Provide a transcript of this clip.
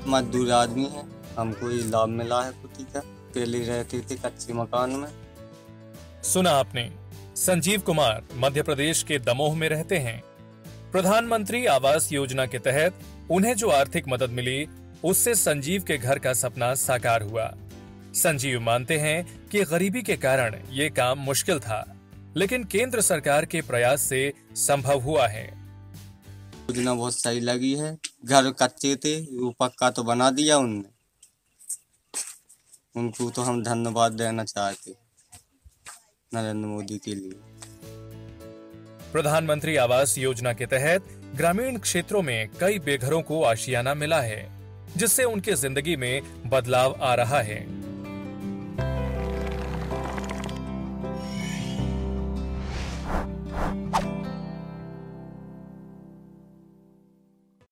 मजदूर आदमी है, हमको ये लाभ मिला है कुटी का। पहले रहते थे कच्चे मकान में। सुना आपने, संजीव कुमार मध्य प्रदेश के दमोह में रहते हैं। प्रधानमंत्री आवास योजना के तहत उन्हें जो आर्थिक मदद मिली, उससे संजीव के घर का सपना साकार हुआ। संजीव मानते हैं कि गरीबी के कारण ये काम मुश्किल था, लेकिन केंद्र सरकार के प्रयास से संभव हुआ है। योजना बहुत सही लगी है। घर कच्चे थे, वो पक्का तो बना दिया उनने। उनको तो हम धन्यवाद देना चाहते नरेंद्र मोदी के लिए। प्रधानमंत्री आवास योजना के तहत ग्रामीण क्षेत्रों में कई बेघरों को आशियाना मिला है, जिससे उनकी जिंदगी में बदलाव आ रहा है।